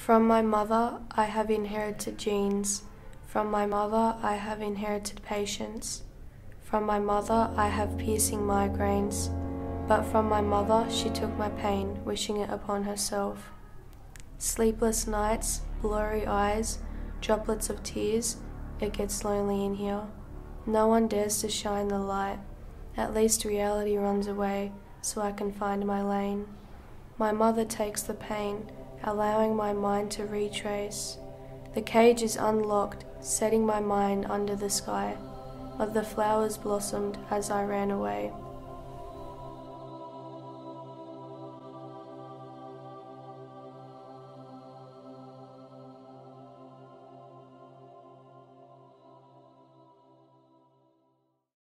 From my mother I have inherited genes. From my mother I have inherited patience. From my mother I have piercing migraines. But from my mother she took my pain, wishing it upon herself. Sleepless nights, blurry eyes, droplets of tears, it gets lonely in here. No one dares to shine the light. At least reality runs away, so I can find my lane. My mother takes the pain, allowing my mind to retrace. The cage is unlocked, setting my mind under the sky. But the flowers blossomed as I ran away.